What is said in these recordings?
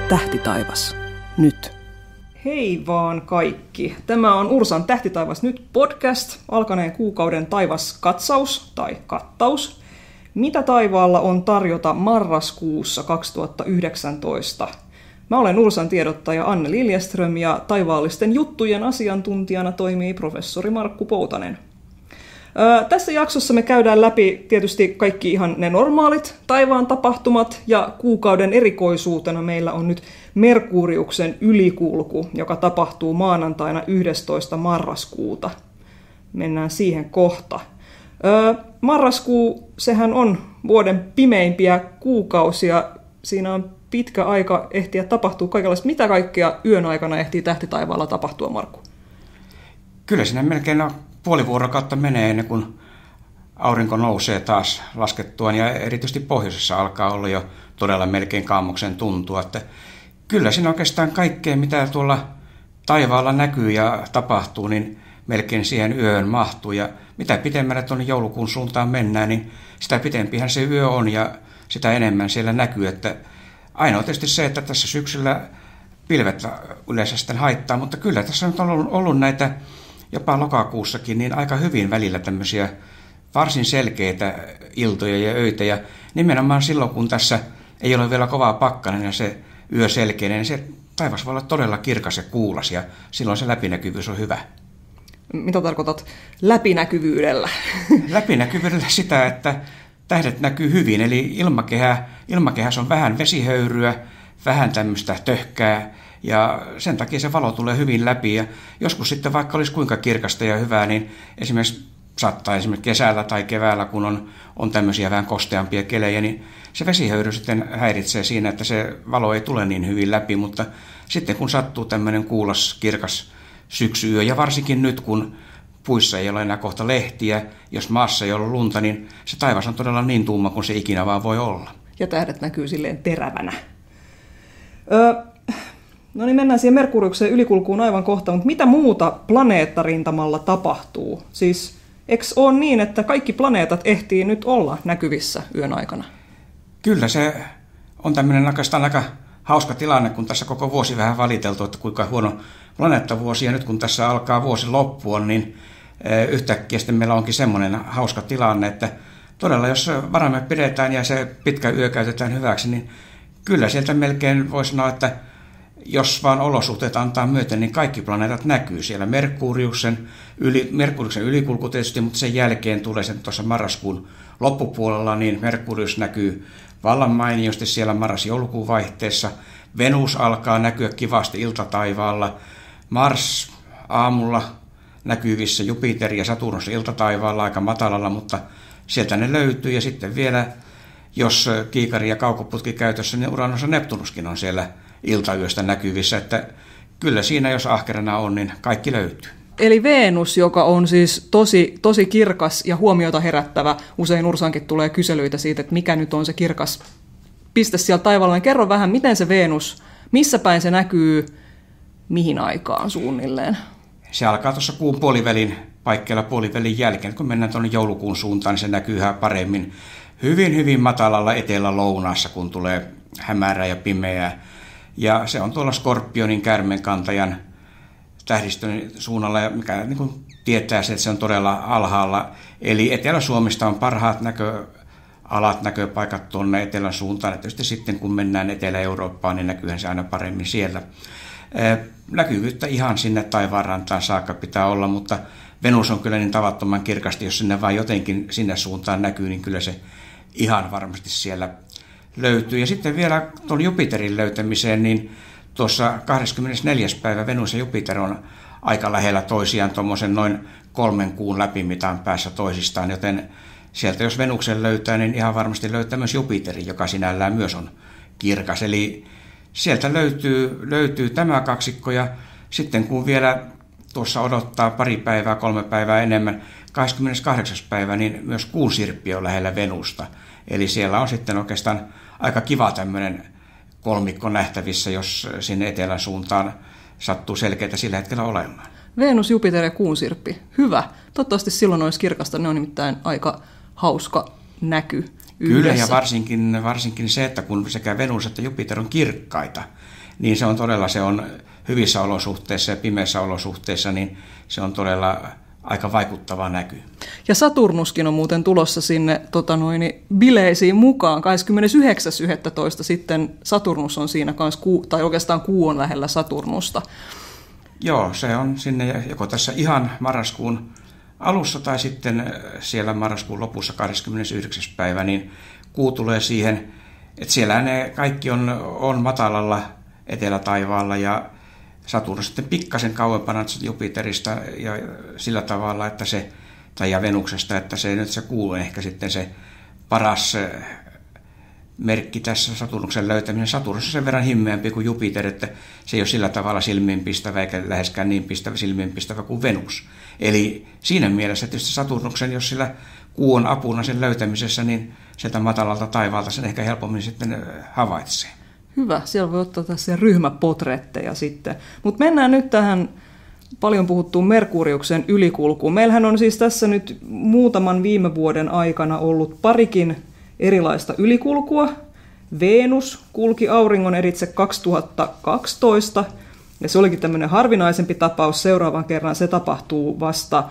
Tähtitaivas. Nyt. Hei vaan kaikki. Tämä on Ursan Tähtitaivas nyt podcast, alkaneen kuukauden taivaskatsaus tai kattaus. Mitä taivaalla on tarjota marraskuussa 2019? Mä olen Ursan tiedottaja Anne Liljeström ja taivaallisten juttujen asiantuntijana toimii professori Markku Poutanen. Tässä jaksossa me käydään läpi tietysti kaikki ihan ne normaalit taivaan tapahtumat ja kuukauden erikoisuutena meillä on nyt Merkuriuksen ylikulku, joka tapahtuu maanantaina 11. marraskuuta. Mennään siihen kohta. Marraskuu, sehän on vuoden pimeimpiä kuukausia. Siinä on pitkä aika ehtiä tapahtua kaikenlaista. Mitä kaikkea yön aikana ehtii tähtitaivaalla tapahtua, Markku? Kyllä siinä melkein puoli vuorokautta menee ennen kuin aurinko nousee taas laskettuaan ja erityisesti pohjoisessa alkaa olla jo todella melkein kaamoksen tuntua. Että kyllä siinä oikeastaan kaikkea, mitä tuolla taivaalla näkyy ja tapahtuu, niin melkein siihen yöön mahtuu. Ja mitä pitemmälle tuonne joulukuun suuntaan mennään, niin sitä pitempihän se yö on ja sitä enemmän siellä näkyy. Että ainoa tietysti se, että tässä syksyllä pilvet yleensä sitten haittaa, mutta kyllä tässä on ollut näitä jopa lokakuussakin niin aika hyvin välillä tämmöisiä varsin selkeitä iltoja ja öitä. Ja nimenomaan silloin, kun tässä ei ole vielä kovaa pakkanen ja se yö selkeinen, niin se taivas voi olla todella kirkas ja kuulas ja silloin se läpinäkyvyys on hyvä. Mitä tarkoitat läpinäkyvyydellä? Läpinäkyvyydellä sitä, että tähdet näkyy hyvin, eli ilmakehässä on vähän vesihöyryä, vähän tämmöistä töhkää, ja sen takia se valo tulee hyvin läpi. Ja joskus sitten vaikka olisi kuinka kirkasta ja hyvää, niin saattaa esimerkiksi kesällä tai keväällä, kun on tämmöisiä vähän kosteampia kelejä, niin se vesihöyry sitten häiritsee siinä, että se valo ei tule niin hyvin läpi. Mutta sitten kun sattuu tämmöinen kuulas, kirkas syksyyö, ja varsinkin nyt kun puissa ei ole enää kohta lehtiä, jos maassa ei ole lunta, niin se taivas on todella niin tumma kuin se ikinä vaan voi olla. Ja tähdet näkyy silleen terävänä. No niin, mennään siihen Merkuriuksen ylikulkuun aivan kohta, mutta mitä muuta planeettarintamalla tapahtuu? Siis eikö ole niin, että kaikki planeetat ehtii nyt olla näkyvissä yön aikana? Kyllä, se on tämmöinen oikeastaan aika hauska tilanne, kun tässä koko vuosi vähän valiteltu, että kuinka huono planeettavuosi, ja nyt kun tässä alkaa vuosi loppua, niin yhtäkkiä sitten meillä onkin semmoinen hauska tilanne, että todella jos varamme pidetään ja se pitkä yö käytetään hyväksi, niin kyllä sieltä melkein voi sanoa, että jos vaan olosuhteet antaa myöten, niin kaikki planeetat näkyy siellä. Merkuriuksen ylikulku tietysti, mutta sen jälkeen tulee sen tuossa marraskuun loppupuolella, niin Merkurius näkyy vallan mainiosti siellä marras-joulukuun vaihteessa. Venus alkaa näkyä kivasti iltataivaalla. Mars aamulla näkyvissä, Jupiter ja Saturnus iltataivaalla aika matalalla, mutta sieltä ne löytyy. Ja sitten vielä, jos kiikari ja kaukoputki käytössä, niin Uranus ja Neptunuskin on siellä iltayöstä näkyvissä, että kyllä siinä, jos ahkerana on, niin kaikki löytyy. Eli Venus, joka on siis tosi kirkas ja huomiota herättävä, usein Ursankin tulee kyselyitä siitä, että mikä nyt on se kirkas piste siellä taivaalla, niin kerro vähän, miten se Venus, missä päin se näkyy, mihin aikaan suunnilleen? Se alkaa tuossa kuun puolivälin paikkeilla puolivälin jälkeen, kun mennään tuonne joulukuun suuntaan, niin se näkyy ihan paremmin hyvin matalalla etelä-lounaassa, kun tulee hämärää ja pimeää. Ja se on tuolla Skorpionin käärmeenkantajan tähdistön suunnalla, mikä niin kuin tietää se, että se on todella alhaalla. Eli Etelä-Suomesta on parhaat näköpaikat tuonne etelän suuntaan. Ja tietysti sitten kun mennään Etelä-Eurooppaan, niin näkyyhän se aina paremmin siellä. Näkyvyyttä ihan sinne taivaanrantaan saakka pitää olla, mutta Venus on kyllä niin tavattoman kirkasti, jos sinne vaan jotenkin sinne suuntaan näkyy, niin kyllä se ihan varmasti siellä löytyy. Ja sitten vielä tuon Jupiterin löytämiseen, niin tuossa 24. päivä Venus ja Jupiter on aika lähellä toisiaan tuommoisen noin 3 kuun läpimitan päässä toisistaan, joten sieltä jos Venuksen löytää, niin ihan varmasti löytää myös Jupiterin, joka sinällään myös on kirkas. Eli sieltä löytyy tämä kaksikko, ja sitten kun vielä tuossa odottaa 3 päivää enemmän, 28. päivä, niin myös kuun sirppi on lähellä Venusta. Eli siellä on sitten oikeastaan aika kiva tämmöinen kolmikko nähtävissä, jos sinne etelän suuntaan sattuu selkeitä sillä hetkellä olemaan. Venus, Jupiter ja kuun sirppi. Hyvä. Toivottavasti silloin olisi kirkasta. Ne on nimittäin aika hauska näky yhdessä. Kyllä, ja varsinkin se, että kun sekä Venus että Jupiter on kirkkaita, niin se on todella, se on hyvissä olosuhteissa ja pimeissä olosuhteissa, niin se on todella aika vaikuttava näky. Ja Saturnuskin on muuten tulossa sinne bileisiin mukaan. 29.11. sitten Saturnus on siinä kanssa, tai oikeastaan Kuu on lähellä Saturnusta. Joo, se on sinne joko tässä ihan marraskuun alussa tai sitten siellä marraskuun lopussa 29. päivä, niin Kuu tulee siihen, että siellä ne kaikki on matalalla etelätaivaalla ja Saturnus sitten pikkasen kauempana Jupiterista ja sillä tavalla, että se, tai ja Venuksesta, että se Kuu on ehkä sitten se paras merkki tässä Saturnuksen löytäminen. Saturnus on sen verran himmeämpi kuin Jupiter, että se ei ole sillä tavalla silmiinpistävä eikä läheskään niin silmiinpistävä kuin Venus. Eli siinä mielessä tietysti Saturnuksen, jos sillä Kuu on apuna sen löytämisessä, niin sieltä matalalta taivaalta sen ehkä helpommin sitten havaitsee. Hyvä, siellä voi ottaa tässä ryhmäpotretteja sitten. Mutta mennään nyt tähän paljon puhuttuun Merkuriuksen ylikulkuun. Meillähän on siis tässä nyt muutaman viime vuoden aikana ollut parikin erilaista ylikulkua. Venus kulki auringon eritse 2012, ja se olikin tämmöinen harvinaisempi tapaus. Seuraavan kerran se tapahtuu vasta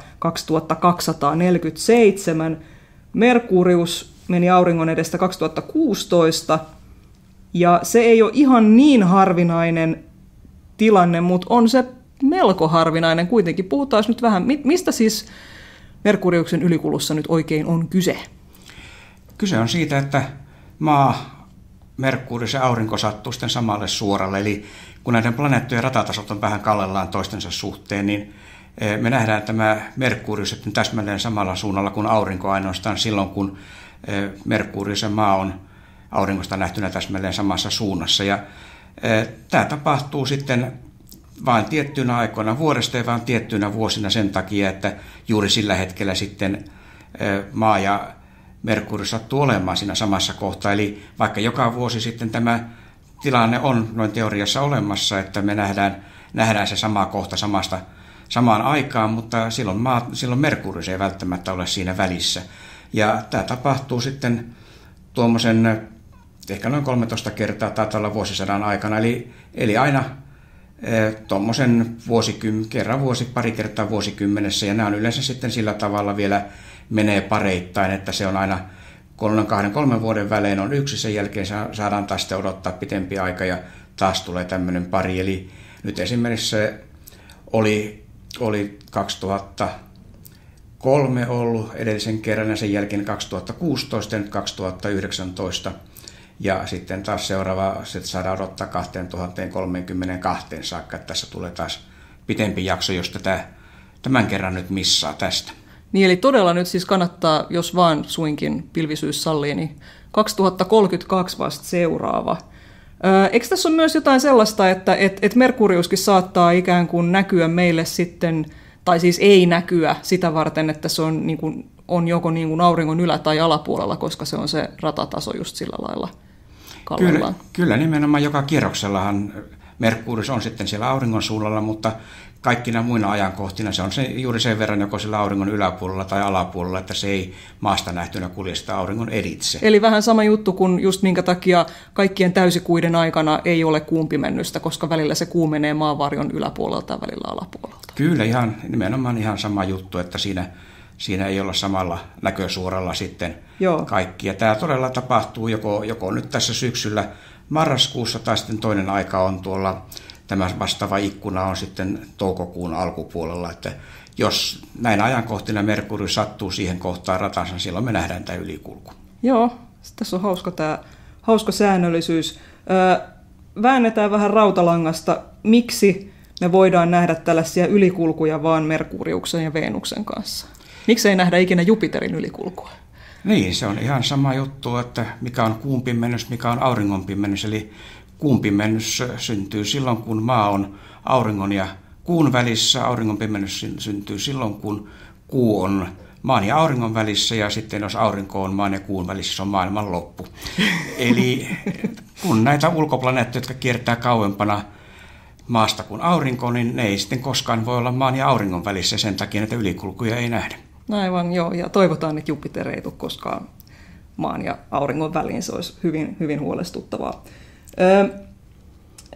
2247. Merkurius meni auringon edestä 2016, ja se ei ole ihan niin harvinainen tilanne, mutta on se melko harvinainen kuitenkin. Puhutaan nyt vähän, mistä siis Merkuriuksen ylikulussa nyt oikein on kyse? Kyse on siitä, että maa, Merkuri ja aurinko sattuu sitten samalle suoralle. Eli kun näiden planeettojen ratatasot on vähän kallellaan toistensa suhteen, niin me nähdään tämä Merkurius sitten täsmälleen samalla suunnalla kuin aurinko ainoastaan silloin, kun Merkurius ja maa on auringosta nähtynä täsmälleen samassa suunnassa. Ja tämä tapahtuu sitten vain tiettyinä aikoina vuodesta ja vain tiettyinä vuosina sen takia, että juuri sillä hetkellä sitten maa ja Merkuri sattuu olemaan siinä samassa kohtaa. Eli vaikka joka vuosi sitten tämä tilanne on noin teoriassa olemassa, että me nähdään se sama kohta samaan aikaan, mutta silloin Merkuri ei välttämättä ole siinä välissä. Ja tämä tapahtuu sitten tuommoisen ehkä noin 13 kertaa taitaa olla vuosisadan aikana, eli aina tuommoisen pari kertaa vuosikymmenessä, ja nämä on yleensä sitten sillä tavalla vielä menee pareittain, että se on aina 2-3 vuoden välein on yksi, sen jälkeen saadaan taas sitten odottaa pitempi aika ja taas tulee tämmöinen pari. Eli nyt esimerkiksi se oli 2003 ollut edellisen kerran ja sen jälkeen 2016 ja nyt 2019. Ja sitten taas seuraava se saadaan odottaa 2032 saakka, että tässä tulee taas pitempi jakso, jos tämän kerran nyt missaa tästä. Niin, eli todella nyt siis kannattaa, jos vaan suinkin pilvisyys sallii, niin 2032 vasta seuraava. Eikö tässä ole myös jotain sellaista, että Merkuriuskin saattaa ikään kuin näkyä meille sitten, tai siis ei näkyä sitä varten, että se on, niin kuin, on joko niin kuin auringon ylä- tai alapuolella, koska se on se ratataso just sillä lailla kallellaan? Kyllä nimenomaan joka kierroksellahan Merkurius on sitten siellä auringon suunnalla, mutta kaikkina muina ajankohtina se on juuri sen verran joko sillä auringon yläpuolella tai alapuolella, että se ei maasta nähtynä kulje sitä auringon editse. Eli vähän sama juttu kuin just minkä takia kaikkien täysikuiden aikana ei ole kuun pimennystä, koska välillä se kuu menee maanvarjon yläpuolelta ja välillä alapuolelta. Kyllä, nimenomaan ihan sama juttu, että siinä ei olla samalla näkösuoralla sitten kaikki. Ja tämä todella tapahtuu joko nyt tässä syksyllä marraskuussa tai sitten toinen aika on tuolla. Tämä vastaava ikkuna on sitten toukokuun alkupuolella, että jos näin ajankohtina Merkuri sattuu siihen kohtaan ratansa, niin silloin me nähdään tämä ylikulku. Joo, tässä on hauska säännöllisyys. Väännetään vähän rautalangasta, miksi me voidaan nähdä tällaisia ylikulkuja vaan Merkuriuksen ja Venuksen kanssa. Miksi ei nähdä ikinä Jupiterin ylikulkua? Niin, se on ihan sama juttu, että mikä on kuun pimennys, mikä on auringon pimennys, eli kuun pimennys syntyy silloin, kun maa on auringon ja kuun välissä. Auringon pimennys syntyy silloin, kun kuu on maan ja auringon välissä, ja sitten jos aurinko on maan ja kuun välissä, se on maailman loppu. Eli kun näitä ulkoplaneettoja, jotka kiertää kauempana maasta kuin aurinko, niin ne ei sitten koskaan voi olla maan ja auringon välissä, ja sen takia näitä ylikulkuja ei nähdä. Aivan, joo, ja toivotaan, että Jupiter ei tule koskaan maan ja auringon väliin, se olisi hyvin, hyvin huolestuttavaa.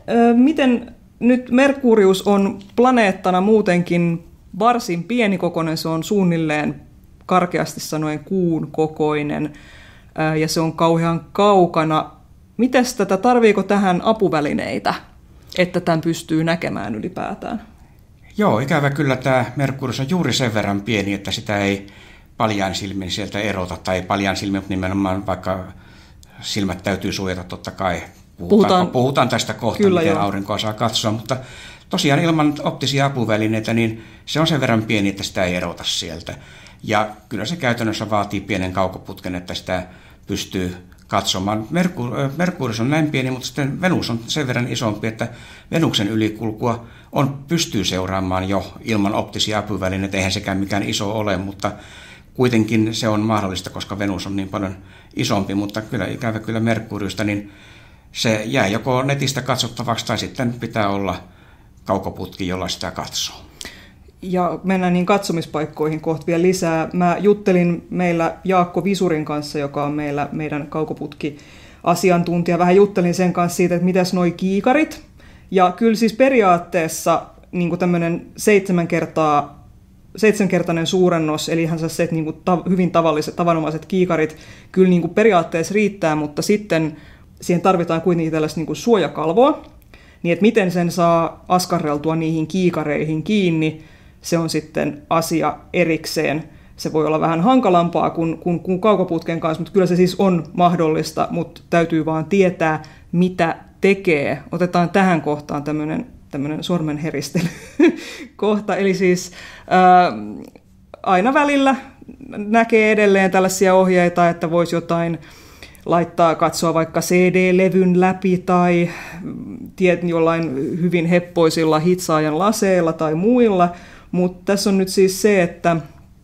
Miten nyt Merkurius on planeettana muutenkin varsin pienikokoinen, se on suunnilleen karkeasti sanoen kuun kokoinen ja se on kauhean kaukana. Mites tarviiko tähän apuvälineitä, että tämän pystyy näkemään ylipäätään? Joo, ikävä kyllä tämä Merkurius on juuri sen verran pieni, että sitä ei paljain silmin sieltä erota, tai paljain silmin, mutta nimenomaan vaikka silmät täytyy suojata totta kai. Puhutaan tästä kohta, kyllä, miten aurinkoa saa katsoa, mutta tosiaan ilman optisia apuvälineitä, niin se on sen verran pieni, että sitä ei erota sieltä. Ja kyllä se käytännössä vaatii pienen kaukoputken, että sitä pystyy katsomaan. Merkurius on näin pieni, mutta sitten Venus on sen verran isompi, että Venuksen ylikulkua pystyy seuraamaan jo ilman optisia apuvälineitä. Eihän sekään mikään iso ole, mutta kuitenkin se on mahdollista, koska Venus on niin paljon isompi, mutta kyllä ikävä kyllä Merkuriusta, niin se jää joko netistä katsottavaksi tai sitten pitää olla kaukoputki, jolla sitä katsoo. Ja mennään niin katsomispaikkoihin kohta vielä lisää. Mä juttelin meillä Jaakko Visurin kanssa, joka on meidän kaukoputki-asiantuntija. Vähän juttelin sen kanssa siitä, että mitäs noi kiikarit. Ja kyllä siis periaatteessa niin tämmöinen 7-kertainen suurennos, eli ihan se niin hyvin tavanomaiset kiikarit, kyllä niin periaatteessa riittää, mutta sitten siihen tarvitaan kuitenkin tällaista niin suojakalvoa, niin että miten sen saa askarreltua niihin kiikareihin kiinni, se on sitten asia erikseen. Se voi olla vähän hankalampaa kuin kaukoputken kanssa, mutta kyllä se siis on mahdollista, mutta täytyy vaan tietää, mitä tekee. Otetaan tähän kohtaan tämmöinen sormenheristelykohta. Eli siis aina välillä näkee edelleen tällaisia ohjeita, että voisi jotain katsoa vaikka CD-levyn läpi tai jollain hyvin heppoisilla hitsaajan laseilla tai muilla. Mutta tässä on nyt siis se, että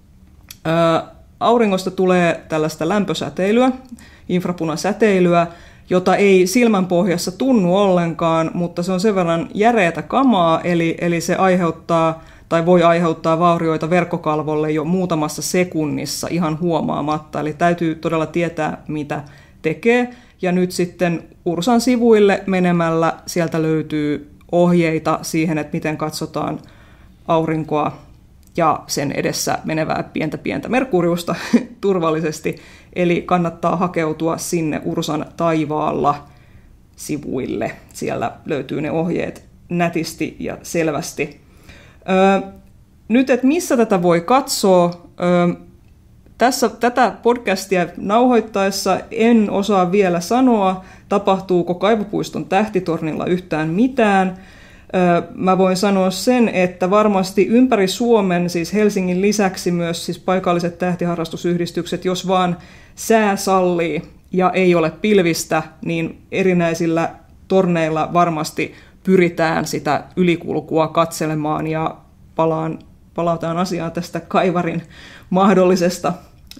auringosta tulee tällaista lämpösäteilyä, infrapunasäteilyä, jota ei silmänpohjassa tunnu ollenkaan, mutta se on sen verran järeätä kamaa, eli se aiheuttaa tai voi aiheuttaa vaurioita verkkokalvolle jo muutamassa sekunnissa ihan huomaamatta. Eli täytyy todella tietää, mitä tekee. Ja nyt sitten Ursan sivuille menemällä sieltä löytyy ohjeita siihen, että miten katsotaan aurinkoa ja sen edessä menevää pientä Merkuriusta turvallisesti. Eli kannattaa hakeutua sinne Ursan taivaalla sivuille. Siellä löytyy ne ohjeet nätisti ja selvästi. Nyt, että missä tätä voi katsoa? Tätä podcastia nauhoittaessa en osaa vielä sanoa, tapahtuuko Kaivopuiston tähtitornilla yhtään mitään. Mä voin sanoa sen, että varmasti ympäri Suomen, siis Helsingin lisäksi myös siis paikalliset tähtiharrastusyhdistykset, jos vaan sää sallii ja ei ole pilvistä, niin erinäisillä torneilla varmasti pyritään sitä ylikulkua katselemaan ja palataan asiaan tästä Kaivarin mahdollisesta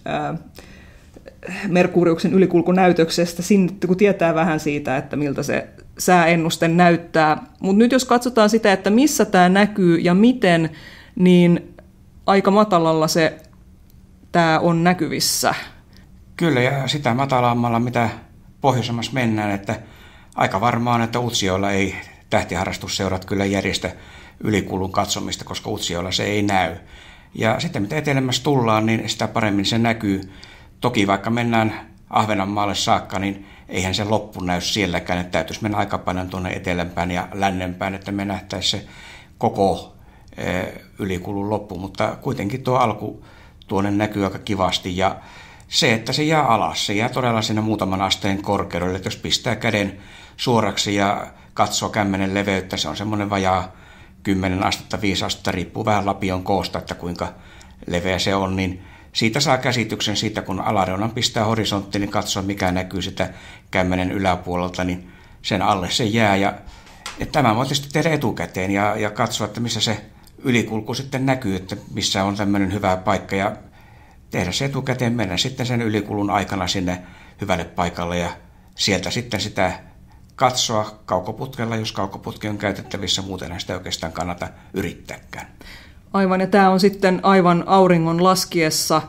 Merkuriuksen ylikulkunäytöksestä, kun tietää vähän siitä, että miltä se sääennuste näyttää. Mutta nyt jos katsotaan sitä, että missä tämä näkyy ja miten, niin aika matalalla tämä on näkyvissä. Kyllä, ja sitä matalammalla, mitä pohjoisemmassa mennään, että aika varmaan, että Utsjoella ei tähtiharrastusseurat kyllä järjestä ylikulun katsomista, koska Utsjoella se ei näy. Ja sitten mitä etelämässä tullaan, niin sitä paremmin se näkyy. Toki vaikka mennään Ahvenanmaalle saakka, niin eihän se loppu näy sielläkään, että täytyisi mennä aika paljon tuonne etelämpään ja lännempään, että me nähtäisiin se koko ylikulun loppu, mutta kuitenkin tuo alku tuonne näkyy aika kivasti ja se, että se jää alas, se jää todella siinä muutaman asteen korkeudelle, että jos pistää käden suoraksi ja katsoo kämmenen leveyttä, se on semmoinen vajaa 10 astetta, 5 astetta, riippuu vähän lapion koosta, että kuinka leveä se on, niin siitä saa käsityksen siitä, kun alareunan pistää horisonttiin, niin katsoo mikä näkyy sitä kämmenen yläpuolelta, niin sen alle se jää. Ja tämä voi tietysti tehdä etukäteen ja katsoa, että missä se ylikulku sitten näkyy, että missä on tämmöinen hyvä paikka ja tehdä se etukäteen, mennä sitten sen ylikulun aikana sinne hyvälle paikalle ja sieltä sitten sitä katsoa kaukoputkella, jos kaukoputki on käytettävissä, muuten sitä oikeastaan kannata yrittääkään. Aivan, ja tämä on sitten aivan auringon laskiessa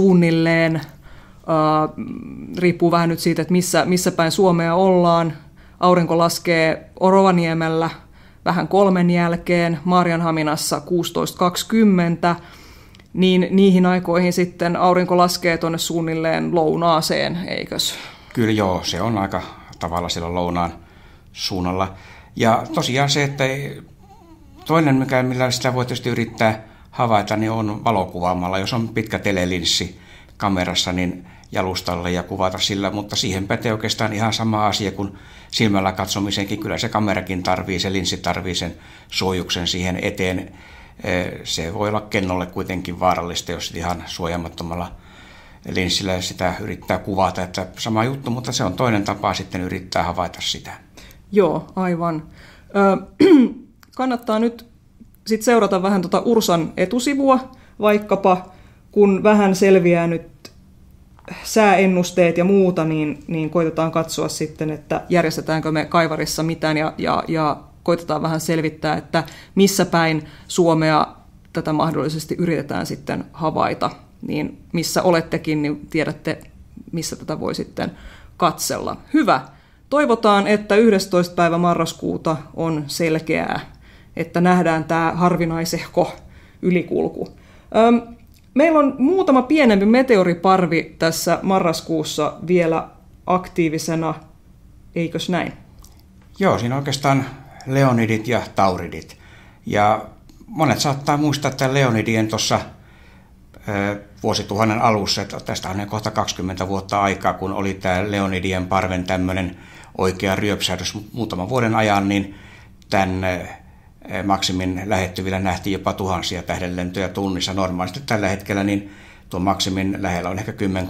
suunnilleen, riippuu vähän nyt siitä, että missä päin Suomea ollaan. aurinko laskee Orovaniemellä vähän 3 jälkeen, Maarianhaminassa 16.20, niin niihin aikoihin sitten aurinko laskee tuonne suunnilleen lounaaseen, eikös? Kyllä joo, se on aika tavalla siellä lounaan suunnalla. Ja tosiaan se, että toinen, millä sitä voi tietysti yrittää havaita, niin on valokuvaamalla. Jos on pitkä telelinssi kamerassa, niin jalustalle ja kuvata sillä, mutta siihen pätee oikeastaan ihan sama asia kuin silmällä katsomisenkin. Kyllä se kamerakin tarvii, se linssi tarvii sen suojuksen siihen eteen. Se voi olla kennolle kuitenkin vaarallista, jos ihan suojaamattomalla linssillä sitä yrittää kuvata. Että sama juttu, mutta se on toinen tapa sitten yrittää havaita sitä. Joo, aivan. Kannattaa nyt sit seurata vähän tuota Ursan etusivua, vaikkapa kun vähän selviää nyt sääennusteet ja muuta, niin koitetaan katsoa sitten, että järjestetäänkö me Kaivarissa mitään ja koitetaan vähän selvittää, että missä päin Suomea tätä mahdollisesti yritetään sitten havaita. Niin missä olettekin, niin tiedätte, missä tätä voi sitten katsella. Hyvä. Toivotaan, että 11. päivä marraskuuta on selkeää, että nähdään tämä harvinaisehko ylikulku. Meillä on muutama pienempi meteoriparvi tässä marraskuussa vielä aktiivisena, eikös näin? Joo, siinä oikeastaan Leonidit ja Tauridit. Ja monet saattaa muistaa, että Leonidien tuossa vuosituhannen alussa, että tästä on kohta 20 vuotta aikaa, kun oli tämä Leonidien parven tämmöinen oikea ryöpsähdys muutaman vuoden ajan, niin tämän maksimin lähettyvillä nähtiin jopa tuhansia tähdenlentoja tunnissa. Normaalisti tällä hetkellä niin tuon maksimin lähellä on ehkä 10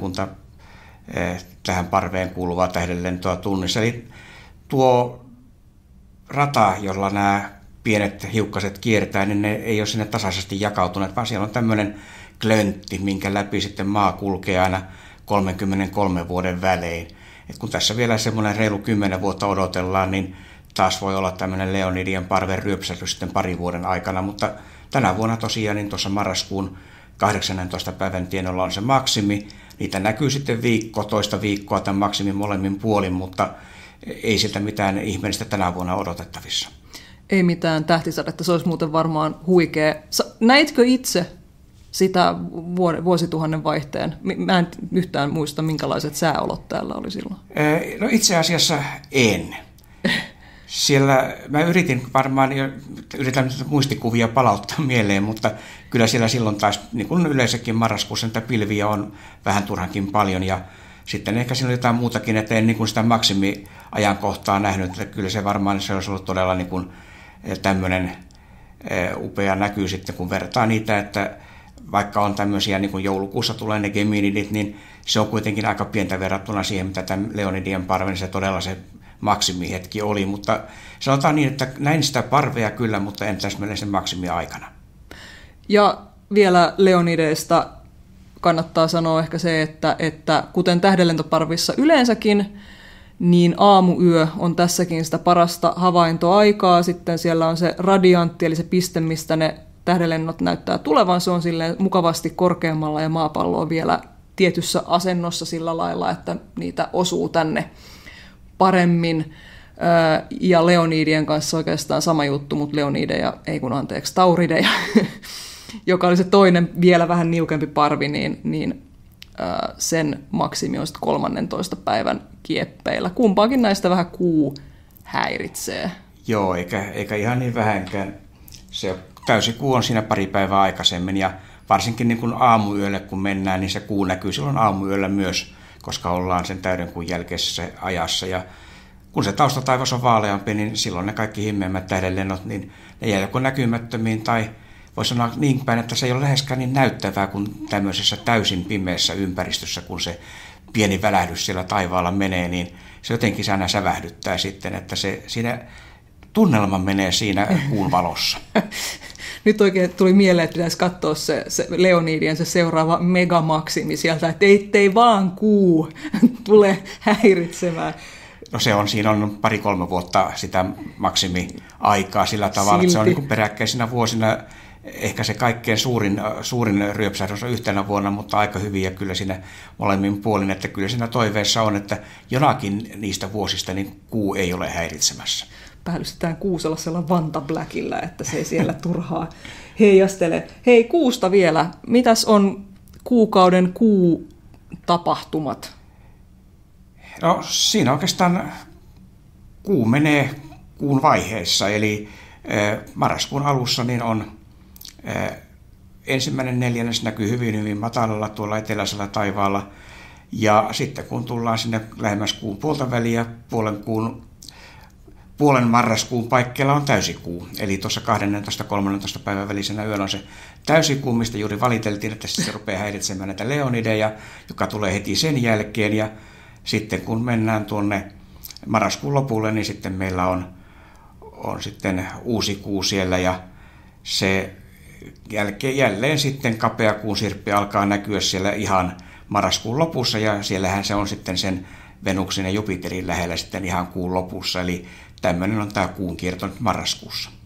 tähän parveen kuuluvaa tähdenlentoa tunnissa. Eli tuo rata, jolla nämä pienet hiukkaset kiertää, niin ne ei ole sinne tasaisesti jakautuneet, vaan siellä on tämmöinen klöntti, minkä läpi sitten maa kulkee aina 33 vuoden välein. Et kun tässä vielä semmoinen reilu 10 vuotta odotellaan, niin taas voi olla tämmöinen Leonidien parven ryöpsähdys sitten parin vuoden aikana, mutta tänä vuonna tosiaan niin tuossa marraskuun 18. päivän tienoilla on se maksimi. Niitä näkyy sitten toista viikkoa tämän maksimin molemmin puolin, mutta ei siltä mitään ihmeellistä tänä vuonna odotettavissa. Ei mitään tähtisadetta, se olisi muuten varmaan huikea. Näitkö itse sitä vuosituhannen vaihteen? Mä en yhtään muista, minkälaiset sääolot täällä oli silloin. No itse asiassa en. Siellä mä yritän muistikuvia palauttaa mieleen, mutta kyllä siellä silloin taas, niin kuin yleensäkin marraskuussa, niitä pilviä on vähän turhankin paljon. Ja sitten ehkä siinä oli jotain muutakin, että en niin kuin sitä maksimiajankohtaa nähnyt, että kyllä se varmaan se olisi ollut todella niin kuin tämmöinen upea näkyy sitten, kun vertaa niitä, että vaikka on tämmöisiä, niin kuin joulukuussa tulee ne Geminidit, niin se on kuitenkin aika pientä verrattuna siihen, mitä tämän Leonidien parven se todella se maksimihetki oli, mutta sanotaan niin, että näin sitä parvea kyllä, mutta en täsmälleen sen maksimi-aikana. Ja vielä Leonideista kannattaa sanoa ehkä se, että kuten tähdenlentoparvissa yleensäkin, niin aamuyö on tässäkin sitä parasta havaintoaikaa. Sitten siellä on se radiantti, eli se piste, mistä ne tähdenlennot näyttää tulevan. Se on silleen mukavasti korkeammalla ja maapallo on vielä tietyssä asennossa sillä lailla, että niitä osuu tänne paremmin. Ja Leonidien kanssa oikeastaan sama juttu, mutta Leonideja, Taurideja, joka oli se toinen vielä vähän niukempi parvi, niin sen maksimi on sitten 13. päivän kieppeillä. Kumpaakin näistä vähän kuu häiritsee. Joo, eikä ihan niin vähänkään. Se täysikuu on siinä pari päivää aikaisemmin ja varsinkin niin kun aamuyölle kun mennään, niin se kuu näkyy silloin aamuyöllä myös, koska ollaan sen täydenkuun jälkeisessä ajassa. Ja kun se taustataivas on vaaleampi, niin silloin ne kaikki himmeimmät tähdenlennot, niin ne jää joko näkymättömiin tai voi sanoa niin päin, että se ei ole läheskään niin näyttävää kuin tämmöisessä täysin pimeässä ympäristössä, kun se pieni välähdys siellä taivaalla menee, niin se jotenkin aina sävähdyttää sitten, että se siinä tunnelma menee siinä kuun valossa. Nyt oikein tuli mieleen, että pitäisi katsoa se Leonidien se seuraava megamaksimi sieltä, että ei vaan kuu tule häiritsemään. No siinä on 2-3 vuotta sitä maksimiaikaa sillä tavalla, että se on niin kuin peräkkäisinä vuosina ehkä se kaikkein suurin ryöpsähdys on yhtenä vuonna, mutta aika hyviä kyllä siinä molemmin puolin, että kyllä siinä toiveessa on, että jonakin niistä vuosista niin kuu ei ole häiritsemässä. Päällystetään kuu sellaisella vantabläkillä, että se ei siellä turhaa heijastele. Hei, kuusta vielä. Mitäs on kuukauden kuutapahtumat? No siinä oikeastaan kuu menee kuun vaiheessa, eli marraskuun alussa niin on ensimmäinen neljännes näkyy hyvin matalalla tuolla eteläisellä taivaalla, ja sitten kun tullaan sinne lähemmäs kuun puolta väliä, puolen marraskuun paikkeilla on täysikuu, eli tuossa 12-13 päivän välisenä yönä on se täysikuu, mistä juuri valiteltiin, että se rupeaa häiritsemään näitä leonideja, joka tulee heti sen jälkeen, ja sitten kun mennään tuonne marraskuun lopulle, niin sitten meillä on sitten uusi kuu siellä, ja se jälleen sitten kapea kuun sirppi alkaa näkyä siellä ihan marraskuun lopussa, ja siellähän se on sitten sen Venuksen ja Jupiterin lähellä sitten ihan kuun lopussa, eli tämmöinen on tämä kuun kierto nyt marraskuussa.